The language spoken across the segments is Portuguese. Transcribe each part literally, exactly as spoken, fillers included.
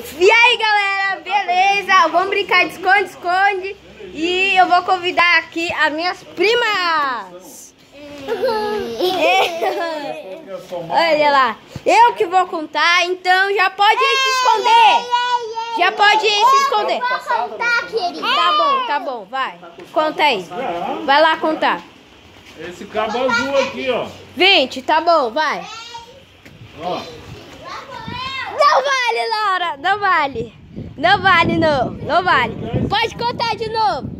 E aí, galera, beleza? Vamos brincar de esconde-esconde. E eu vou convidar aqui as minhas primas. Olha lá, eu que vou contar, então já pode ir se esconder. Já pode ir se esconder. Vou contar, querido. Tá bom, tá bom, vai. Conta aí. Vai lá contar. Esse cabo azul aqui, ó. vinte, tá bom, vai. Ó. Não vale, Laura, não vale. Não vale, não, não vale. Pode contar de novo.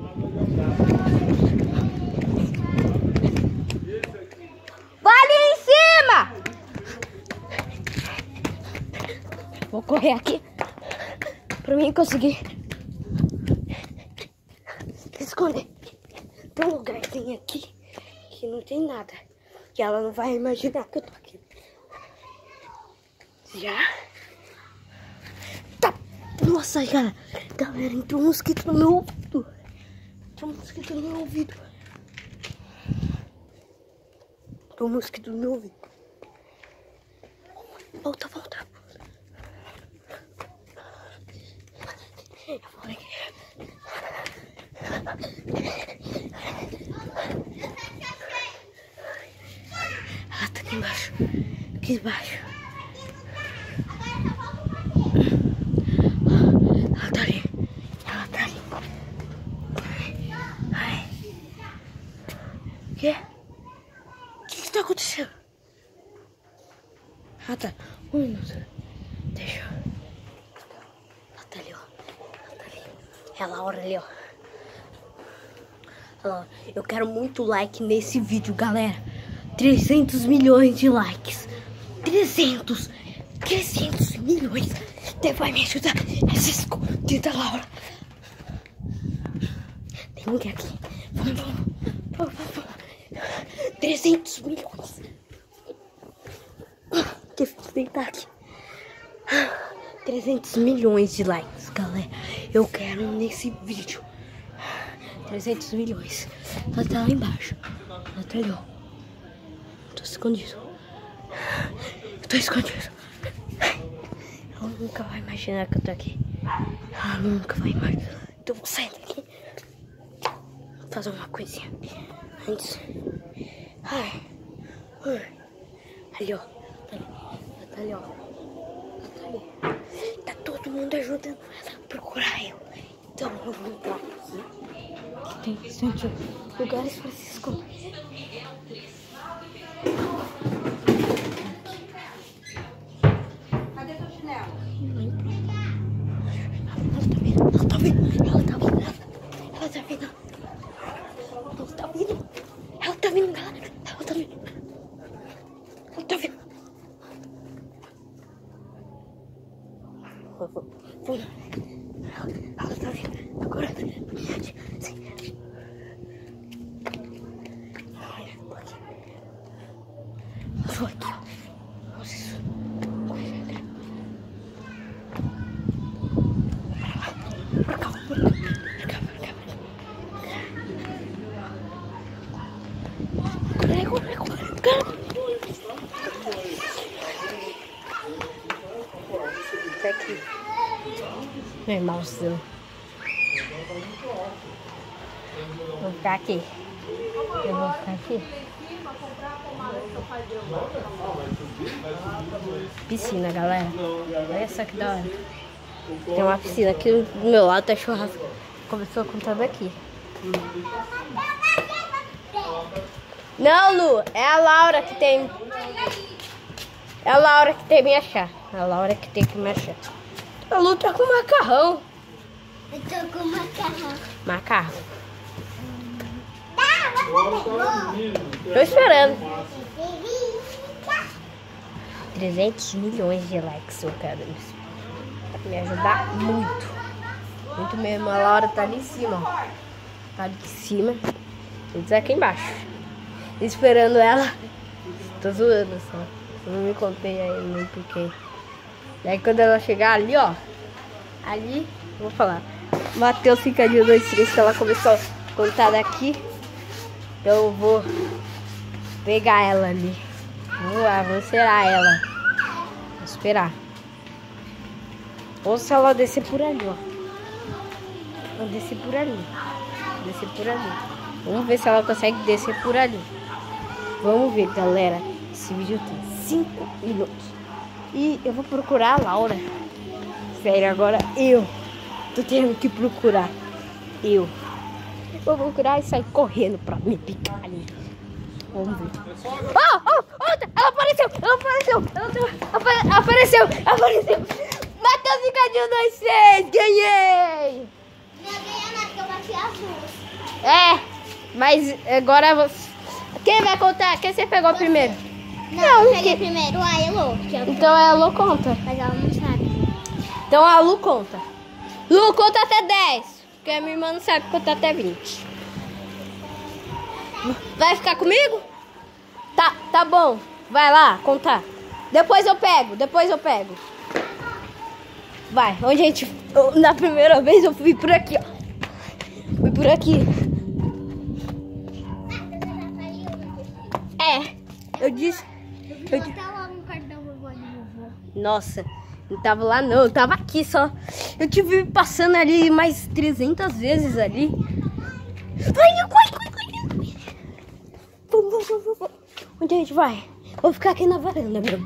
Vale em cima. Vou correr aqui pra mim conseguir se esconder. Tem um lugarzinho aqui que não tem nada. Que ela não vai imaginar que eu tô aqui. Já? Tá. Nossa, galera. Galera, entrou um mosquito no meu ouvido. Entrou um mosquito no meu ouvido. Entrou um mosquito no meu ouvido. Volta, volta. Eu vou aqui. Ela tá aqui embaixo. Aqui embaixo. Ela tá ali. Ela tá ali. Ai. O quê? O que que tá acontecendo? Ah, tá. Um minuto. Deixa eu... Ela tá ali, ó. Ela tá ali. É a Laura ali, ó. Laura, eu quero muito like nesse vídeo, galera. trezentos milhões de likes. trezentos. trezentos milhões. Você vai me ajudar. Essa escondida, Laura. Tem ninguém aqui. Vamos, vamos. Vamos, vamos, vamos. trezentos milhões. Que deitar aqui. trezentos milhões de likes, galera. Eu quero nesse vídeo. trezentos milhões. Ela tá lá embaixo. Ela tá ali, ó. Tô escondido. Eu tô escondido. Ela nunca vai imaginar que eu tô aqui. Ela nunca vai imaginar. Então eu vou sair daqui. Vou fazer uma coisinha antes. Ai. Ai. Ali, ó. Tá ali. Ela tá ali, ó. Ela tá ali. Tá todo mundo ajudando ela a procurar eu. Então eu vou entrar aqui. Que tem bastante lugares pra se esconder. Cadê teu chinelo? Ela tá vindo, ela tá vindo, ela tá vindo, ela tá vindo, ela tá vindo, ela tá vindo, galera, ela tá vindo, ela tá vindo. Vamos, ela tá vindo, agora, sim. Eu vou aqui, ó. Nossa, isso. Pra cá, pra cá, pra cá, pra cá. Corre, corre, corre, corre. Tá aqui. Meu irmãozinho. Vou ficar aqui. Eu vou ficar aqui. Piscina, galera. Olha só que da hora. Tem uma piscina aqui do meu lado, tá churrasco. Começou a contar daqui. Não, Lu, é a Laura que tem. É a Laura que tem que me achar. É a Laura que tem que me achar. A Lu tá com macarrão. Eu tô com macarrão. Macarrão. Tá, você pegou? Tô esperando. trezentos milhões de likes eu quero isso. Vai me ajudar muito. Muito mesmo. A Laura tá ali em cima, ó. Tá ali em cima. E aqui embaixo. Esperando ela. Tô zoando só. Eu não me contei ainda porque. Daí quando ela chegar ali, ó. Ali, eu vou falar. Matheus fica de um, dois, três, que ela começou a contar daqui. Então eu vou pegar ela ali. Vamos lá, vou esperar ela. Vou esperar. Ou se ela descer por ali, ó. Ela descer por ali. Descer por ali. Vamos ver se ela consegue descer por ali. Vamos ver, galera. Esse vídeo tem cinco minutos. E eu vou procurar a Laura. Sério, agora eu tô tendo que procurar. Eu vou procurar e sair correndo pra me picar ali. Vamos ver. Oh, oh, oh, ela apareceu, ela apareceu, ela apare, apareceu, apareceu. Matheus Picadinho dois seis, ganhei. Não ia ganhar nada, porque eu bati as duas. É, mas agora você... Quem vai contar? Quem você pegou primeiro? Não, Não, eu peguei que- primeiro a Elo, que é o... Então a Lu conta. mas ela não sabe. Então a Lu conta. Lu, conta até dez. Porque a minha irmã não sabe contar até vinte. Vai ficar comigo? Tá, tá bom. Vai lá, contar. Depois eu pego, depois eu pego. Vai, onde a gente... eu- na primeira vez eu fui por aqui, ó. Fui por aqui. É, eu disse... Eu disse... Botar logo no quarto da vovó de vovó. Nossa, não tava lá não, eu tava aqui só. Eu tive passando ali mais trezentas vezes ali. Vai, vai, vai, vai. Vamos, vamos, vamos, vamos. Onde a gente vai? Vou ficar aqui na varanda mesmo.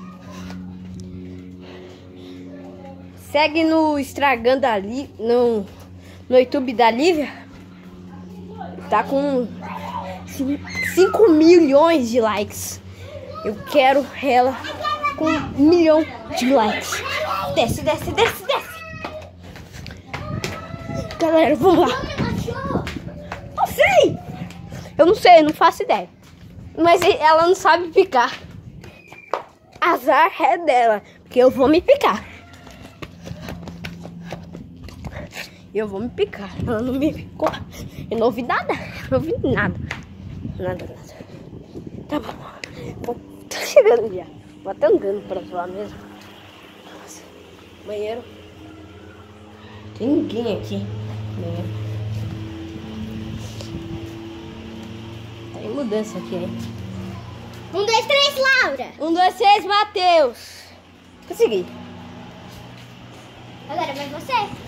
Segue no Estragando ali, no, no YouTube da Lívia. Tá com cinco milhões de likes. Eu quero ela com um milhão de likes. Desce, desce, desce, desce. Galera, vamos lá. Não sei. Eu não sei, eu não faço ideia. Mas ela não sabe picar. Azar é dela, porque eu vou me picar. Eu vou me picar. Ela não me picou. Eu não ouvi nada. Não ouvi nada. Nada, nada. Tá bom. Bom, tô chegando já. Vou até andando pra lá mesmo. Nossa. Banheiro. Tem ninguém aqui. Banheiro. Tem mudança aqui, hein? Um, dois, três, Laura. Um, dois, três, Matheus. Consegui. Agora vai você.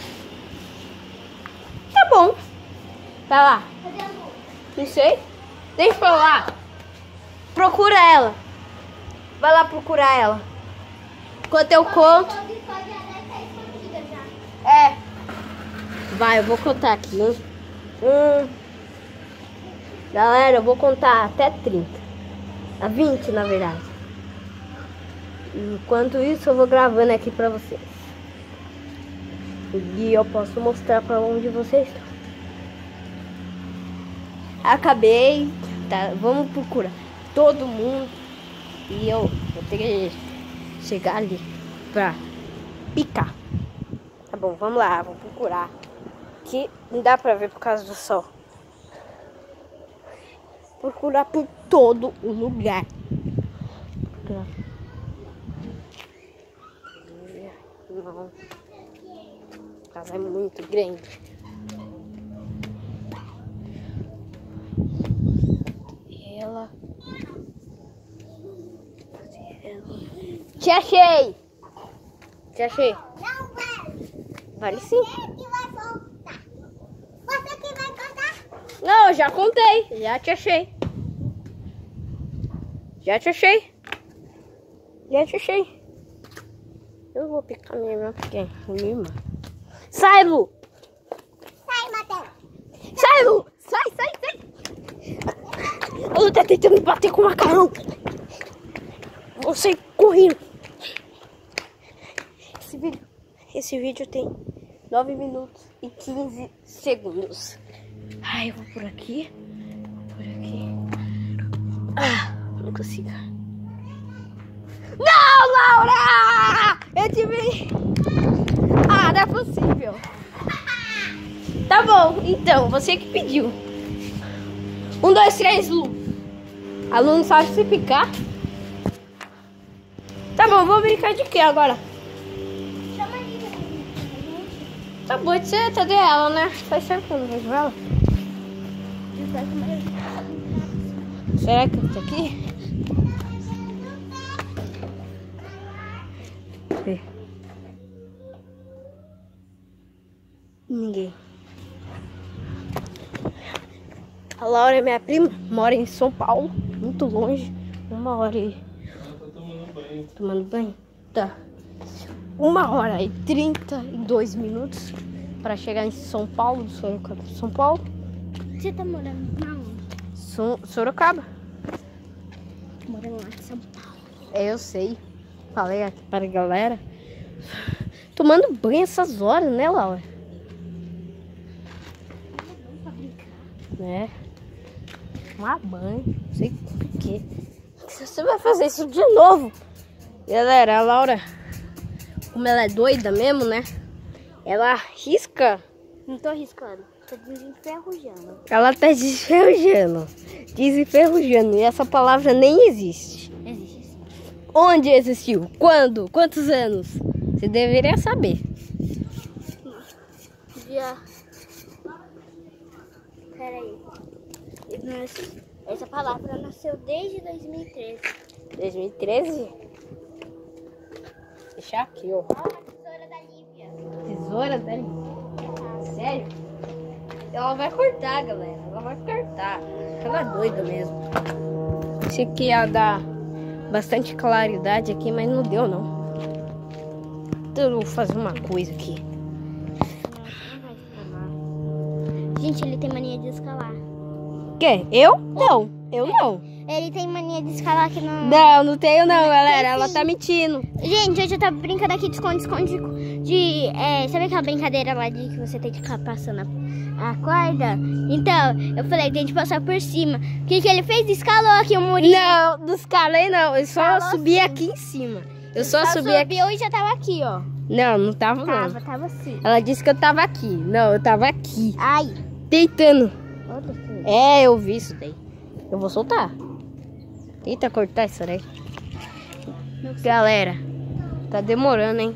Tá bom. Vai lá. Cadê a Lu? Não sei. Deixa pra lá. Procura ela. Vai lá procurar ela. Enquanto eu conto. Pode, pode, já deve estar escondida já. É. Vai, eu vou contar aqui. Um, um. Galera, eu vou contar até trinta. A vinte, na verdade. Enquanto isso, eu vou gravando aqui pra vocês. E eu posso mostrar pra onde vocês estão. Acabei. Tá, vamos procurar todo mundo. E eu vou ter que chegar ali pra picar. Tá bom, vamos lá, vou procurar. Que não dá pra ver por causa do sol. Procurar por todo o lugar. Procurar. Não. A casa é muito grande. Ela. Te achei! Te achei. Não vai. Vale sim. Você que vai contar. Você que vai contar. Não, eu já contei. Já te achei. Já te achei. Já te achei. Eu vou picar minha irmã porque é minha irmã. Sai, Lu! Sai, Matheus. Sai, Lu! Sai, sai, sai! A Lu tá tentando me bater com o macarrão. Vou sair correndo. Esse vídeo, esse vídeo tem nove minutos e quinze segundos. Ai, eu vou por aqui. Por aqui. Ah, não consigo. Não, Laura! Eu te vi. Ah, não é possível. Tá bom, então, você que pediu. Um, dois, três, Lu. A Lu não sabe se picar. Tá bom, vou brincar de quê agora? Chama a Lívia. Tá bom, você cadê ela, né? Faz tempo que eu não vejo ela. Será que eu tô aqui? Cadê? Ninguém. A Laura é minha prima, mora em São Paulo, muito longe. Uma hora e... Ela tá tomando banho. Tomando banho? Tá. Uma hora e trinta e dois minutos para chegar em São Paulo, Sorocaba. São Paulo? Você tá morando na onde? So- Sorocaba. Morando lá em São Paulo. É, eu sei. Falei aqui para a galera. Tomando banho essas horas, né, Laura? Né? Tomar banho. Não sei por quê. Você vai fazer isso de novo. Galera, a Laura, como ela é doida mesmo, né? Ela risca. Não tô arriscando, tô desenferrujando. Ela tá desenferrujando. Desenferrujando. E essa palavra nem existe. Existe sim. Onde existiu? Quando? Quantos anos? Você deveria saber. Já. Peraí. Mas essa palavra nasceu desde dois mil e treze. dois mil e treze? Deixar aqui, ó. Ó, a tesoura da Lívia. Tesoura dele. Sério? Ela vai cortar, galera. Ela vai cortar. Ela é doida mesmo. Achei que ia dar bastante claridade aqui, mas não deu, não. Então eu vou fazer uma coisa aqui. Não vai escalar. Gente, ele tem mania de escalar. Quem? Eu? Não. Eu não. Ele tem mania de escalar aqui no... Não, não tenho não, galera. Ela tá mentindo. Gente, hoje eu tava brincando aqui de esconde-esconde de... É, sabe aquela brincadeira lá de que você tem que ficar passando a, a corda? Então, eu falei, tem que passar por cima. O que que ele fez? Escalou aqui o murinho. Não, não escalei não. Eu só Escalou subi sim. aqui em cima. Eu só, Só subi aqui. subiu e já tava aqui, ó. Não, não tava, Tava, não. tava assim. Ela disse que eu tava aqui. Não, eu tava aqui. Ai. Deitando. Outro filho. É, eu vi isso daí. Eu vou soltar. Tenta cortar isso daí. Galera, tá demorando, hein?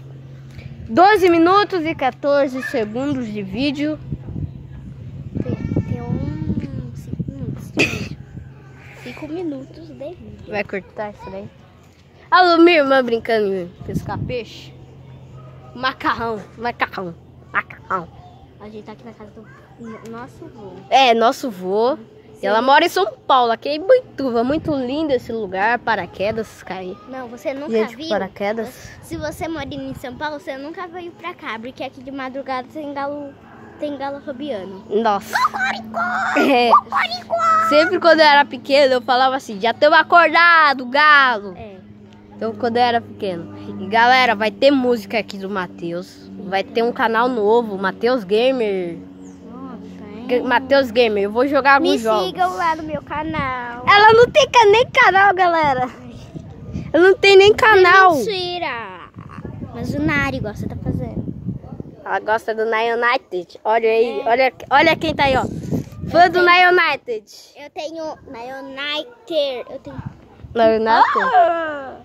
doze minutos e quatorze segundos de vídeo. Tem, tem um... Cinco minutos de vídeo. Cinco minutos de vídeo. Vai cortar isso daí. Alô, minha irmã brincando em pescar peixe. Macarrão, macarrão, macarrão. A gente tá aqui na casa do no- nosso vô. É, nosso vô. Ela mora em São Paulo, aqui em Boituva. Muito lindo esse lugar. Paraquedas, cair. Não, você nunca Gente, viu? paraquedas. Se você mora em São Paulo, você nunca veio pra cá, porque aqui de madrugada tem galo, tem galo robiano. Nossa. É. Sempre quando eu era pequeno, eu falava assim, já estamos acordados, galo. É. Então, quando eu era pequeno. E galera, vai ter música aqui do Matheus. Vai ter um canal novo, Matheus Gamer. Nossa, hein? Matheus Gamer, eu vou jogar alguns Me jogos. sigam lá no meu canal. Ela não tem ca- nem canal, galera. Ela não tem nem canal. Mentira. Mas o Nari gosta, tá fazendo. Ela gosta do Nine United. Olha aí, olha, olha quem tá aí, ó. Fã do Nine United. Eu tenho na United. Eu tenho. Nine United? Ah!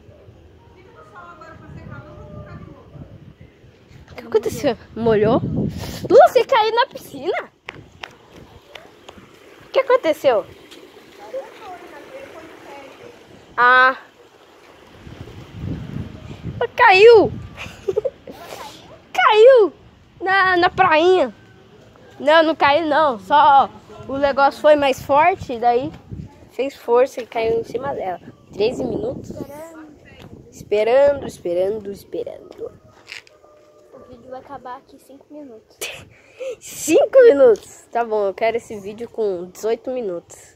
O que aconteceu? Molhou? Lucy caiu na piscina? O que aconteceu? Ah. Ela caiu. Caiu na, na prainha. Não, não caiu não. Só o negócio foi mais forte, daí fez força e caiu em cima dela. treze minutos. Esperando, esperando, esperando. O vídeo vai acabar aqui em cinco minutos. cinco minutos. Tá bom, eu quero esse vídeo com dezoito minutos.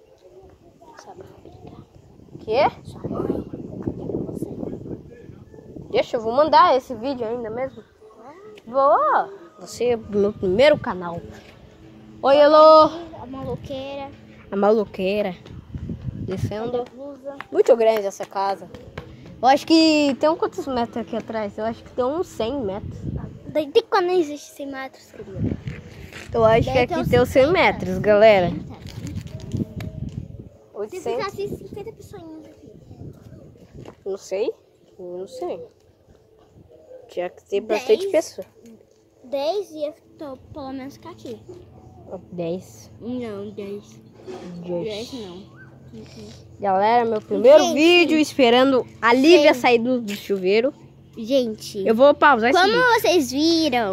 Quê? Deixa, eu vou mandar esse vídeo ainda mesmo. Vou. Você é meu primeiro canal. Oi, Elô. A maloqueira. A maluqueira. Descendo. A blusa. Muito grande essa casa. Eu acho que tem um quantos metros aqui atrás? Eu acho que tem uns cem metros. Daí tem quando não existe cem metros, querida. Eu acho que Daí tem aqui uns tem uns cem cinquenta. metros, galera. Se oitocentos. ficasse cinquenta pessoas aqui. Não sei. Não sei. Tinha que ter bastante Dez. pessoa. dez ia tô, pelo menos ficar aqui. dez. Não, dez. dez não. Galera, meu primeiro Gente. vídeo esperando a Lívia Gente. sair do, do chuveiro. Gente, Eu vou pausar esse como vídeo. vocês viram,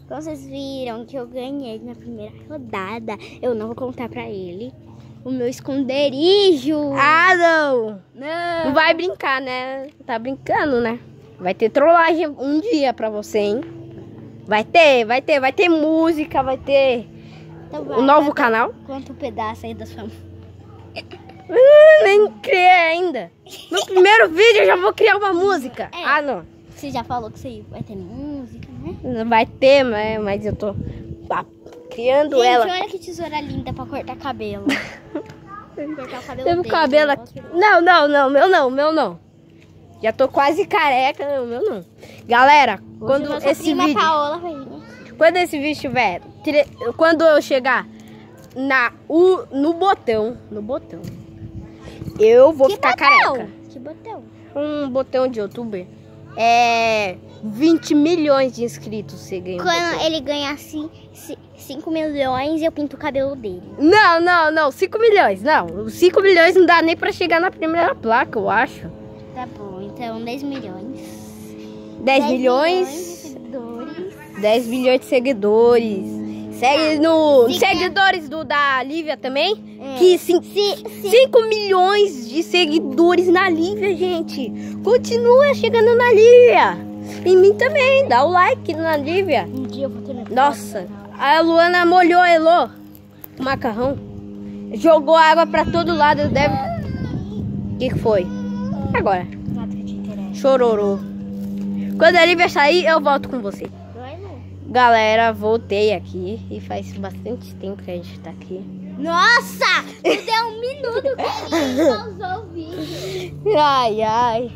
Como vocês viram que eu ganhei na primeira rodada, eu não vou contar pra ele o meu esconderijo. Ah, não. Não. Não vai brincar, né? Tá brincando, né? Vai ter trollagem um dia pra você, hein? Vai ter, vai ter, vai ter música, vai ter Então vai, o novo conta- canal. Conta um pedaço aí da sua... Hum, nem criei ainda. No primeiro vídeo eu já vou criar uma música. É. Ah, não. Você já falou que você vai ter música, né? Não vai ter, mas, mas eu tô ah, criando Gente, ela. olha que tesoura linda pra cortar cabelo. cortar o cabelo Teve o dele. cabelo aqui. Não, não, não, meu não, meu não. Já tô quase careca, não, meu não. Galera, quando nossa esse prima vídeo, Paola vai vir. quando esse vídeo estiver, tre- quando eu chegar na o, no botão, no botão, eu vou Que ficar botão? careca. Que botão? Um botão de youtuber é vinte milhões de inscritos, você ganha. um Quando botão. ele ganhar cinco milhões, eu pinto o cabelo dele. Não, não, não, cinco milhões, não. cinco milhões não dá nem pra chegar na primeira placa, eu acho. Tá bom, então dez milhões. dez de milhões. seguidores. dez milhões de seguidores. Segue no. Siga. Seguidores do da Lívia também. É. Que cinco milhões de seguidores na Lívia, gente. Continua chegando na Lívia. Em mim também. Dá o like na Lívia. Um dia eu vou ter meu Nossa, a Luana molhou a Elô. O macarrão. Jogou água pra todo lado. Deve. O que, que foi? Agora. Nada que te interessa. Chororô. Quando a Lívia sair, eu volto com você. Vai, não. Galera, voltei aqui e faz bastante tempo que a gente tá aqui. Nossa! Não deu um minuto que ele pausou o vídeo. Ai, ai.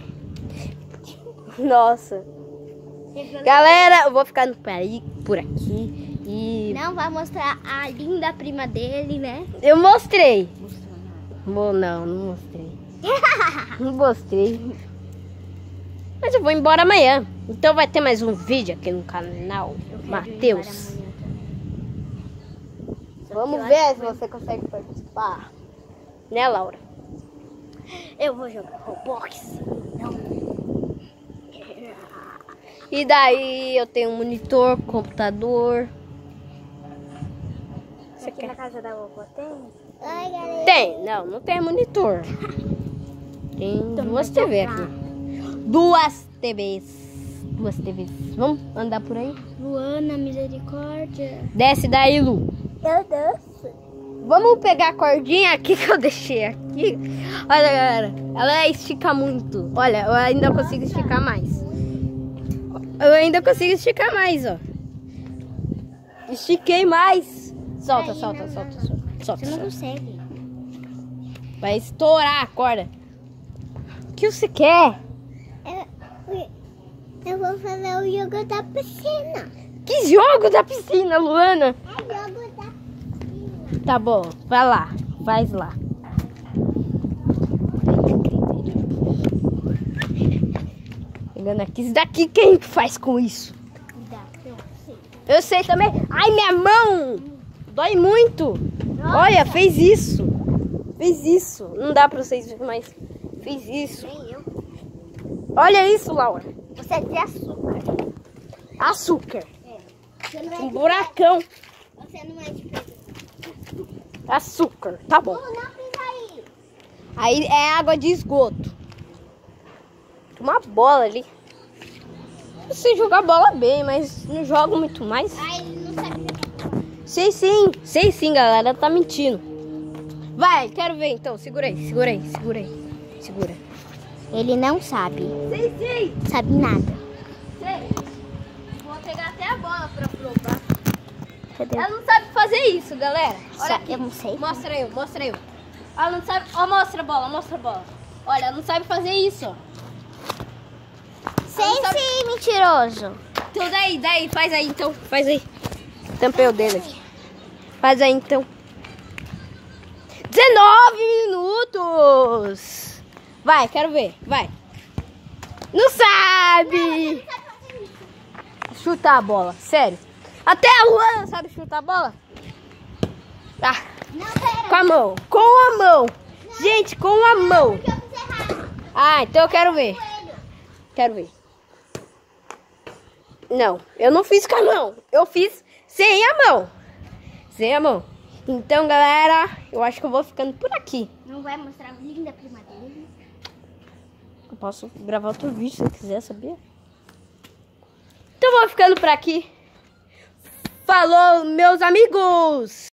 Nossa. Galera, eu vou ficando por aí, por aqui. E Não vai mostrar a linda prima dele, né? eu mostrei. Mo- Não, não mostrei. Não mostrei. Mas eu vou embora amanhã. Então vai ter mais um vídeo aqui no canal. Matheus. Vamos ver se você consegue participar. Né, Laura? Eu vou jogar Roblox. E daí eu tenho um monitor, computador. Você Aqui quer? na casa da vovó tem? Oi, galera. Tem, não, não tem monitor. Tem duas T V aqui. Duas T Vs. Duas T Vs. Vamos andar por aí? Luana, misericórdia. Desce daí, Lu. Eu danço. Vamos pegar a cordinha aqui que eu deixei aqui. Olha, galera, ela estica muito. Olha, eu ainda consigo esticar mais. Eu ainda consigo esticar mais, ó. Estiquei mais. Solta, Aí, solta, não, solta, não, solta, solta, Você não solta. consegue. Vai estourar a corda. O que você quer? Eu, eu vou fazer o jogo da piscina. Que jogo da piscina, Luana? É jogo da piscina. Tá bom, vai lá, faz lá. Pegando aqui, isso daqui quem que faz com isso? Dá, eu sei. Eu sei também. Ai, minha mão! Dói muito. Olha, fez isso. Fez isso. Não dá pra vocês verem, mas fez isso. Nem eu. Olha isso, Laura. Você é de açúcar. Açúcar. Você não é Um de buracão. Você não é de pedra. Açúcar. Tá bom. Não pisa aí. Aí é água de esgoto. Tem uma bola ali. Eu sei jogar bola bem, mas não jogo muito mais. Aí ele não sabe jogar. Sei sim, sei sim, galera. Tá mentindo. Vai, quero ver então. Segura aí, segura aí, segura aí. Segura. Ele não sabe. Sei sim. Sabe nada. Sei. Vou pegar até a bola pra provar. Cadê? Ela não sabe fazer isso, galera. Olha Sa- aqui. eu não sei. Mostra eu, mostra eu. Ela não sabe. Ó, mostra a bola, mostra a bola. Olha, ela não sabe fazer isso, ó. Sei Ela não sabe- sim, mentiroso. Então daí, daí, faz aí então. Faz aí. Tampei o dedo aqui. Faz aí então. dezenove minutos. Vai, quero ver. Vai. Não sabe. Chutar a bola, sério. Até a Luana sabe chutar a bola. Tá. Não, pera. Com a mão. Com a mão. Gente, com a mão. Porque eu fiz errado. Ah, então eu quero ver. Coelho. Quero ver. Não, eu não fiz com a mão. Eu fiz sem a mão. Sem a mão. Então, galera, eu acho que eu vou ficando por aqui. Não vai mostrar a linda prima dele? Eu posso gravar outro vídeo se eu quiser, sabia? Então, eu vou ficando por aqui. Falou, meus amigos!